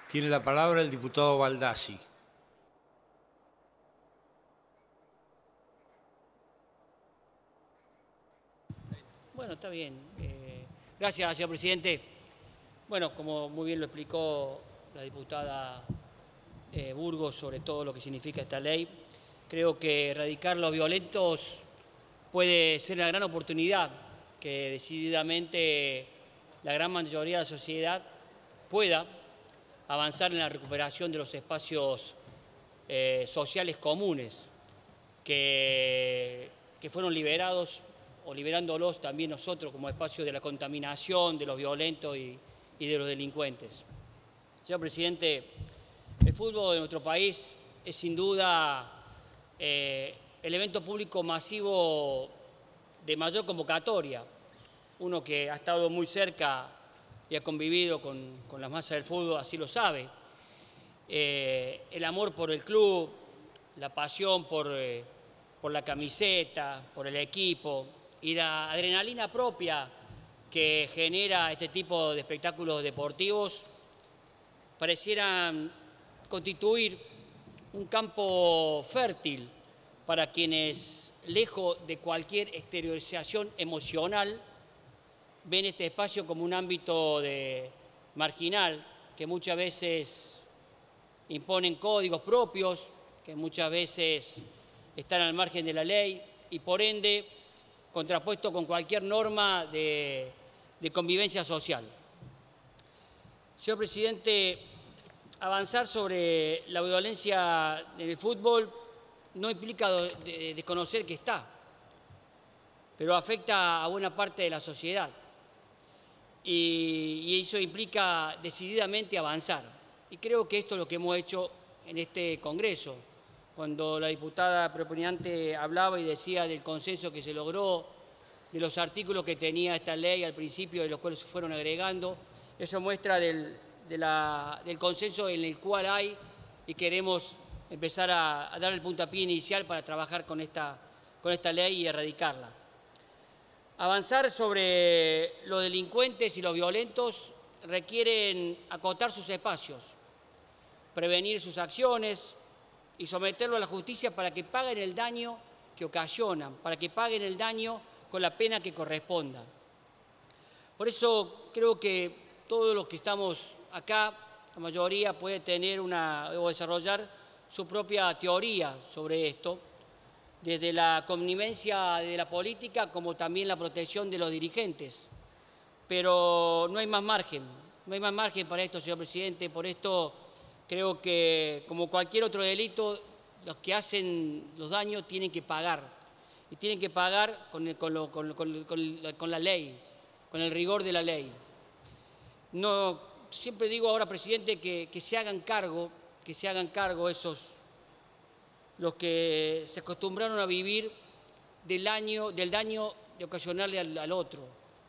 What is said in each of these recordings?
Tiene la palabra el diputado Baldassi. Bueno, está bien. Gracias, señor presidente. Bueno, como muy bien lo explicó la diputada Burgos sobre todo lo que significa esta ley, creo que erradicar los violentos puede ser una gran oportunidad que decididamente la gran mayoría de la sociedad pueda avanzar en la recuperación de los espacios sociales comunes que fueron liberados o liberándolos también nosotros como espacio de la contaminación, de los violentos y de los delincuentes. Señor presidente, el fútbol de nuestro país es sin duda el evento público masivo de mayor convocatoria. Uno que ha estado muy cerca y ha convivido con las masas del fútbol, así lo sabe. El amor por el club, la pasión por la camiseta, por el equipo y la adrenalina propia que genera este tipo de espectáculos deportivos parecieran constituir un campo fértil para quienes, lejos de cualquier exteriorización emocional, ven este espacio como un ámbito marginal que muchas veces imponen códigos propios, que muchas veces están al margen de la ley y por ende contrapuesto con cualquier norma de convivencia social. Señor presidente, avanzar sobre la violencia en el fútbol no implica desconocer que está, pero afecta a buena parte de la sociedad y eso implica decididamente avanzar. Y creo que esto es lo que hemos hecho en este Congreso. Cuando la diputada proponente hablaba y decía del consenso que se logró, de los artículos que tenía esta ley al principio, de los cuales se fueron agregando, eso muestra del consenso en el cual hay y queremos empezar a dar el puntapié inicial para trabajar con esta ley y erradicarla. Avanzar sobre los delincuentes y los violentos requieren acotar sus espacios, prevenir sus acciones y someterlo a la justicia para que paguen el daño que ocasionan, para que paguen el daño con la pena que corresponda. Por eso creo que todos los que estamos acá, la mayoría puede tener o desarrollar su propia teoría sobre esto, desde la connivencia de la política como también la protección de los dirigentes. Pero no hay más margen para esto, señor presidente. Por esto creo que, como cualquier otro delito, los que hacen los daños tienen que pagar. Y tienen que pagar con la ley, con el rigor de la ley. No, siempre digo ahora, presidente, que se hagan cargo los que se acostumbraron a vivir del daño de ocasionarle al otro,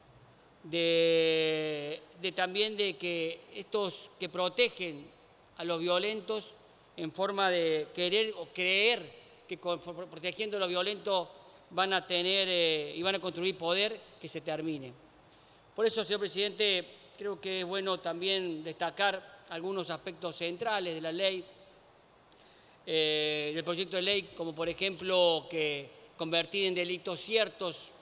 también de que estos que protegen a los violentos en forma de querer o creer que protegiendo a los violentos van a tener y van a construir poder, que se termine. Por eso, señor presidente, creo que es bueno también destacar algunos aspectos centrales de la ley, del proyecto de ley, como por ejemplo que convertir en delitos ciertos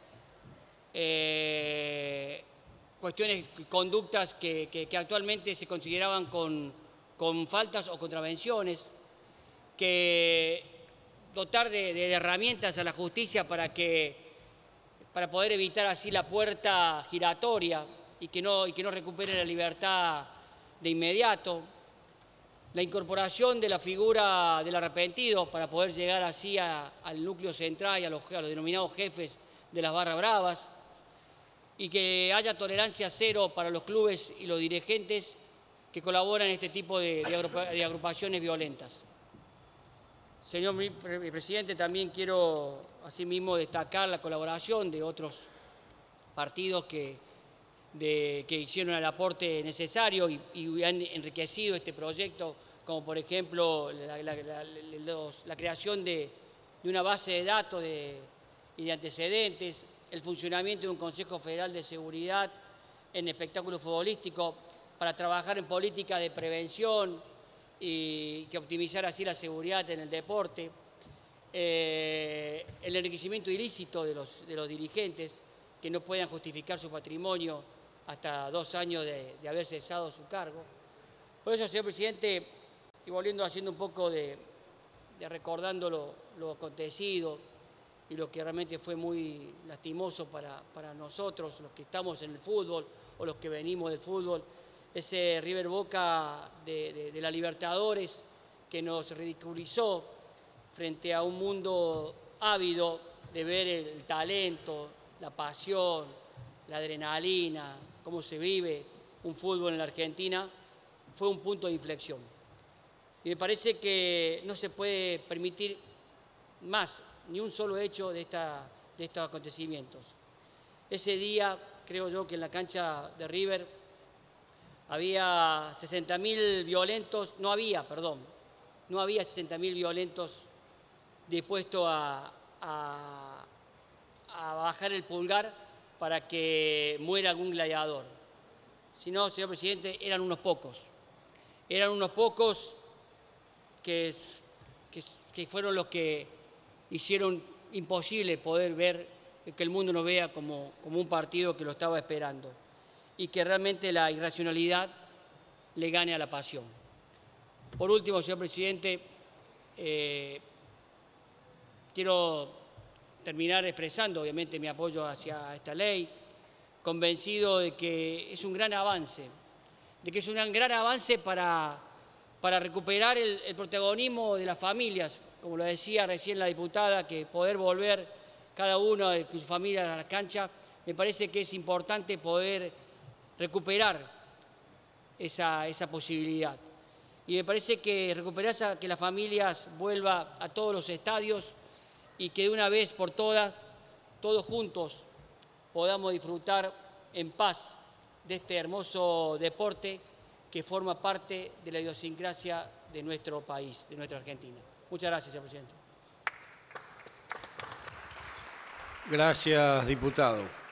cuestiones, conductas que actualmente se consideraban con faltas o contravenciones, que dotar de herramientas a la justicia para poder evitar así la puerta giratoria y que no recupere la libertad de inmediato. La incorporación de la figura del arrepentido para poder llegar así al núcleo central y a los denominados jefes de las barras bravas, y que haya tolerancia cero para los clubes y los dirigentes que colaboran en este tipo de agrupaciones violentas. Señor presidente, también quiero asimismo destacar la colaboración de otros partidos que hicieron el aporte necesario y han enriquecido este proyecto, como por ejemplo la creación de una base de datos y de antecedentes, el funcionamiento de un Consejo Federal de Seguridad en espectáculos futbolísticos, para trabajar en políticas de prevención y que optimizar así la seguridad en el deporte, el enriquecimiento ilícito de los dirigentes que no puedan justificar su patrimonio hasta 2 años de haber cesado su cargo. Por eso, señor presidente, y volviendo haciendo un poco de recordando lo acontecido y lo que realmente fue muy lastimoso para nosotros, los que estamos en el fútbol o los que venimos del fútbol, ese River Boca de la Libertadores que nos ridiculizó frente a un mundo ávido de ver el talento, la pasión, la adrenalina, cómo se vive un fútbol en la Argentina, fue un punto de inflexión. Y me parece que no se puede permitir más ni un solo hecho de estos acontecimientos. Ese día, creo yo que en la cancha de River había 60.000 violentos, no había 60.000 violentos dispuestos a bajar el pulgar para que muera algún gladiador. Si no, señor presidente, eran unos pocos. Eran unos pocos que fueron los que hicieron imposible poder ver, que el mundo nos vea como un partido que lo estaba esperando y que realmente la irracionalidad le gane a la pasión. Por último, señor presidente, quiero terminar expresando obviamente mi apoyo hacia esta ley, convencido de que es un gran avance, para recuperar el protagonismo de las familias, como lo decía recién la diputada, que poder volver cada uno de sus familias a la cancha, me parece que es importante poder recuperar esa posibilidad. Y me parece que recuperar que las familias vuelvan a todos los estadios y que de una vez por todas, todos juntos, podamos disfrutar en paz de este hermoso deporte que forma parte de la idiosincrasia de nuestro país, de nuestra Argentina. Muchas gracias, señor presidente. Gracias, diputado.